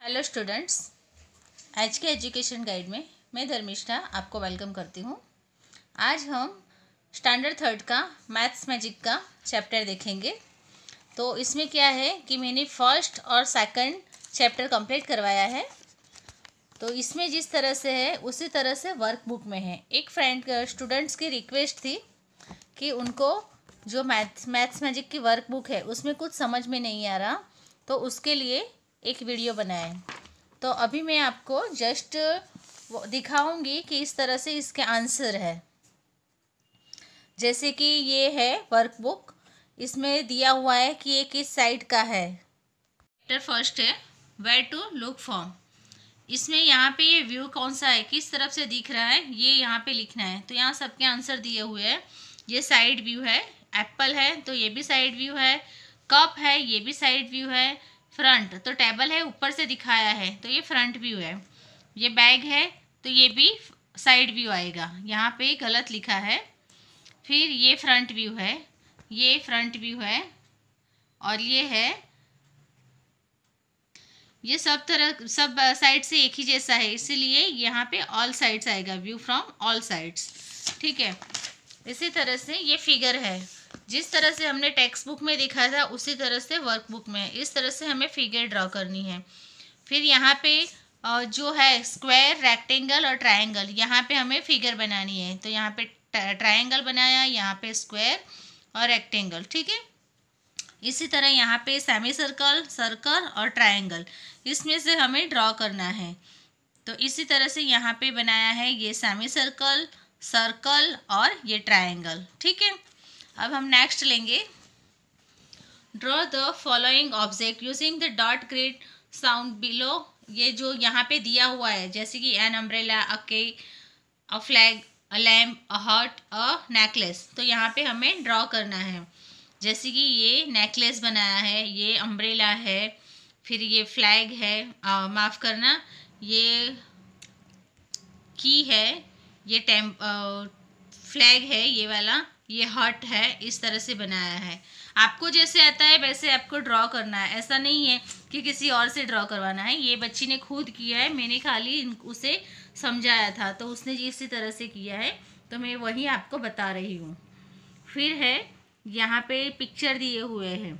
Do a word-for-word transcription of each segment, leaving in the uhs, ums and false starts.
Hello students, आज के education guide में मैं धर्मिष्ठा आपको वेलकम करती हूँ। आज हम स्टैंडर्ड थर्ड का मैथ्स मैजिक का चैप्टर देखेंगे। तो इसमें क्या है कि मैंने फर्स्ट और सेकंड चैप्टर कंप्लीट करवाया है। तो इसमें जिस तरह से है उसी तरह से वर्कबुक में है। एक फ्रेंड स्टूडेंट्स की रिक्वेस्ट थी कि उनको जो मैथ्स मैथ्स मैजिक की वर्कबुक है उसमें कुछ समझ में नहीं आ रहा, तो उसके लिए एक वीडियो बनाया है। तो अभी मैं आपको जस्ट दिखाऊंगी कि इस तरह से इसके आंसर है। जैसे कि ये है वर्कबुक, इसमें दिया हुआ है कि ये किस साइड का है। चैप्टर फर्स्ट है वेयर टू लुक फॉर। इसमें यहाँ पे ये व्यू कौन सा है, किस तरफ से दिख रहा है, ये यहाँ पे लिखना है। तो यहाँ सबके आंसर दिए हुए हैं। ये साइड व्यू है, एप्पल है तो ये भी साइड व्यू है, कप है ये भी साइड व्यू है, फ्रंट तो टेबल है ऊपर से दिखाया है तो ये फ्रंट व्यू है, ये बैग है तो ये भी साइड व्यू आएगा, यहाँ पे गलत लिखा है। फिर ये फ्रंट व्यू है, ये फ्रंट व्यू है, और ये है, ये सब तरह सब साइड से एक ही जैसा है, इसीलिए यहाँ पे ऑल साइड्स आएगा, व्यू फ्रॉम ऑल साइड्स। ठीक है, इसी तरह से ये फिगर है, जिस तरह से हमने टेक्स्ट बुक में देखा था उसी तरह से वर्कबुक में इस तरह से हमें फिगर ड्रॉ करनी है। फिर यहाँ पे जो है स्क्वायर, रेक्टेंगल और ट्रायंगल, यहाँ पे हमें फिगर बनानी है। तो यहाँ पे ट्रायंगल बनाया, यहाँ पे स्क्वायर और रेक्टेंगल। ठीक है, इसी तरह यहाँ पे सेमी सर्कल, सर्कल और ट्रायंगल, इसमें से हमें ड्रॉ करना है। तो इसी तरह से यहाँ पे बनाया है ये सेमी सर्कल, सर्कल और ये ट्रायंगल। ठीक है, अब हम नेक्स्ट लेंगे। Draw the following object using the dot grid shown below. ये जो यहाँ पे दिया हुआ है, जैसे कि N umbrella, a key, a flag, a lamp, a heart, a necklace. तो यहाँ पे हमें ड्रॉ करना है। जैसे कि ये नेकलेस बनाया है, ये अम्ब्रेला है, फिर ये फ्लैग है, माफ़ करना ये की है, ये टेम्प फ्लैग है ये वाला, ये हर्ट है, इस तरह से बनाया है। आपको जैसे आता है वैसे आपको ड्रॉ करना है, ऐसा नहीं है कि किसी और से ड्रॉ करवाना है। ये बच्ची ने खुद किया है, मैंने खाली उसे समझाया था तो उसने इसी तरह से किया है, तो मैं वही आपको बता रही हूँ। फिर है यहाँ पे पिक्चर दिए हुए हैं,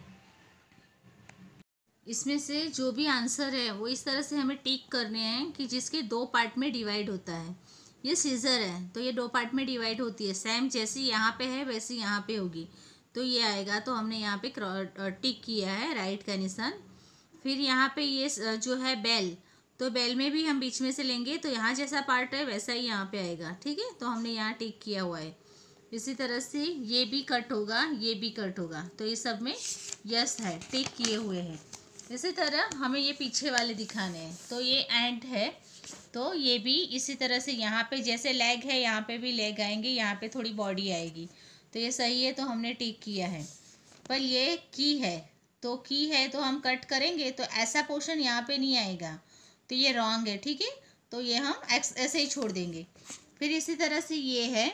इसमें से जो भी आंसर है वो इस तरह से हमें टिक करने हैं कि जिसके दो पार्ट में डिवाइड होता है। ये सीजर है तो ये दो पार्ट में डिवाइड होती है, सेम जैसी यहाँ पे है वैसी यहाँ पे होगी, तो ये आएगा। तो हमने यहाँ पे टिक किया है, राइट का निशान। फिर यहाँ पे ये जो है बेल, तो बेल में भी हम बीच में से लेंगे तो यहाँ जैसा पार्ट है वैसा ही यहाँ पे आएगा। ठीक है, तो हमने यहाँ टिक किया हुआ है। इसी तरह से ये भी कट होगा, ये भी कट होगा, तो ये सब में यस है, टिक किए हुए हैं। इसी तरह हमें ये पीछे वाले दिखाने हैं। तो ये एंड है तो ये भी इसी तरह से, यहाँ पे जैसे लेग है यहाँ पे भी लेग आएंगे, यहाँ पे थोड़ी बॉडी आएगी, तो ये सही है तो हमने टिक किया है। पर ये की है तो की है तो हम कट करेंगे तो ऐसा पोर्शन यहाँ पे नहीं आएगा, तो ये रॉन्ग है। ठीक है, तो ये हम ऐसे ही छोड़ देंगे। फिर इसी तरह से ये है,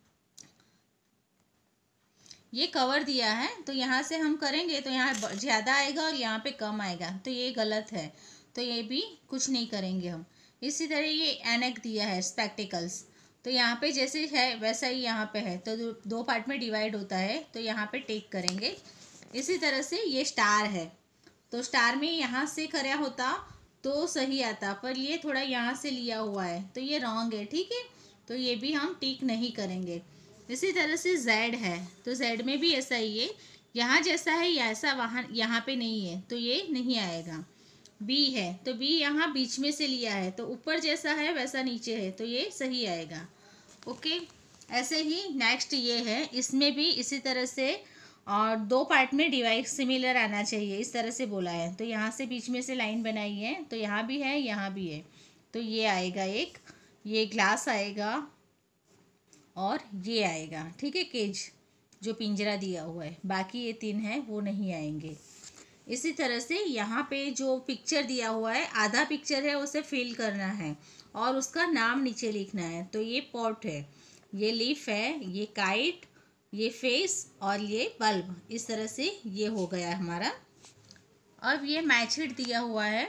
ये कवर दिया है तो यहाँ से हम करेंगे तो यहाँ ज़्यादा आएगा और यहाँ पे कम आएगा, तो ये गलत है, तो ये भी कुछ नहीं करेंगे हम। इसी तरह ये एनेक दिया है, स्पेक्टिकल्स, तो यहाँ पे जैसे है वैसा ही यहाँ पे है, तो दो पार्ट में डिवाइड होता है, तो यहाँ पे टिक करेंगे। इसी तरह से ये स्टार है, तो स्टार में यहाँ से करा होता तो सही आता, पर ये थोड़ा यहाँ से लिया हुआ है तो ये रॉन्ग है। ठीक है, तो ये भी हम टिक नहीं करेंगे। इसी तरह से जेड है, तो जेड में भी ऐसा ही है, यहाँ जैसा है ऐसा वहाँ यहाँ पे नहीं है, तो ये नहीं आएगा। बी है तो बी यहाँ बीच में से लिया है, तो ऊपर जैसा है वैसा नीचे है, तो ये सही आएगा। ओके, ऐसे ही नेक्स्ट ये है, इसमें भी इसी तरह से और दो पार्ट में डिवाइड सिमिलर आना चाहिए, इस तरह से बोला है। तो यहाँ से बीच में से लाइन बनाई है, तो यहाँ भी है यहाँ भी है, तो ये आएगा एक, ये ग्लास आएगा और ये आएगा। ठीक है, केज जो पिंजरा दिया हुआ है, बाकी ये तीन है वो नहीं आएंगे। इसी तरह से यहाँ पे जो पिक्चर दिया हुआ है, आधा पिक्चर है उसे फिल करना है और उसका नाम नीचे लिखना है। तो ये पॉट है, ये लीफ है, ये काइट, ये फेस और ये बल्ब, इस तरह से ये हो गया हमारा। अब ये मैच हिट दिया हुआ है,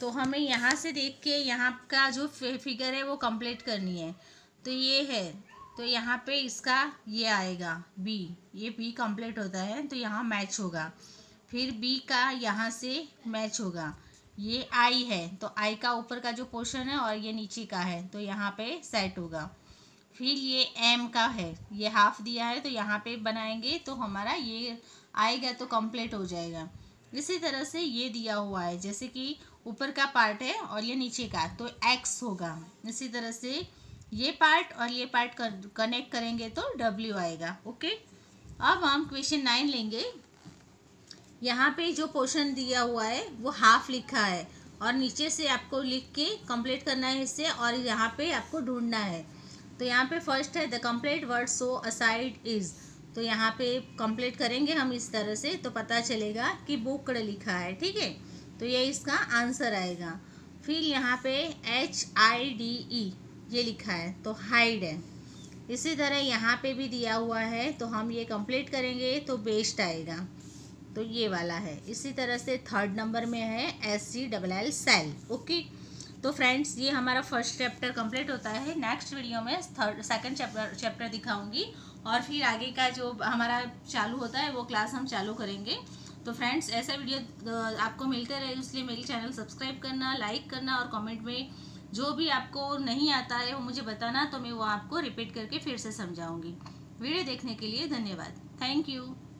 तो हमें यहाँ से देख के यहाँ का जो फिगर है वो कंप्लीट करनी है। तो ये है, तो यहाँ पे इसका ये आएगा बी, ये बी कंप्लीट होता है तो यहाँ मैच होगा। फिर बी का यहाँ से मैच होगा। ये आई है तो आई का ऊपर का जो पोर्शन है और ये नीचे का है तो यहाँ पे सेट होगा। फिर ये एम का है, ये हाफ दिया है तो यहाँ पे बनाएंगे तो हमारा ये आएगा तो कंप्लीट हो जाएगा। इसी तरह से ये दिया हुआ है, जैसे कि ऊपर का पार्ट है और ये नीचे का तो एक्स होगा। इसी तरह से ये पार्ट और ये पार्ट कनेक्ट करेंगे तो डब्ल्यू आएगा। ओके, अब हम क्वेश्चन नाइन लेंगे। यहाँ पे जो पोर्शन दिया हुआ है वो हाफ लिखा है और नीचे से आपको लिख के कंप्लीट करना है इससे, और यहाँ पे आपको ढूंढना है। तो यहाँ पे फर्स्ट है the complete word so aside is, तो यहाँ पे कंप्लीट करेंगे हम इस तरह से तो पता चलेगा कि बुक्ड लिखा है। ठीक है, तो ये इसका आंसर आएगा। फिर यहाँ पे एच आई डी ई ये लिखा है तो हाइड है। इसी तरह यहाँ पे भी दिया हुआ है तो हम ये कंप्लीट करेंगे तो बेस्ट आएगा, तो ये वाला है। इसी तरह से थर्ड नंबर में है S C double L cell. Okay, तो फ्रेंड्स ये हमारा फर्स्ट चैप्टर कंप्लीट होता है। नेक्स्ट वीडियो में थर्ड सेकंड चैप्टर चैप्टर दिखाऊंगी और फिर आगे का जो हमारा चालू होता है वो क्लास हम चालू करेंगे। तो फ्रेंड्स ऐसा वीडियो आपको मिलते रहे इसलिए मेरी चैनल सब्सक्राइब करना, लाइक करना और कमेंट में जो भी आपको नहीं आता है वो मुझे बताना, तो मैं वो आपको रिपीट करके फिर से समझाऊंगी। वीडियो देखने के लिए धन्यवाद। Thank you.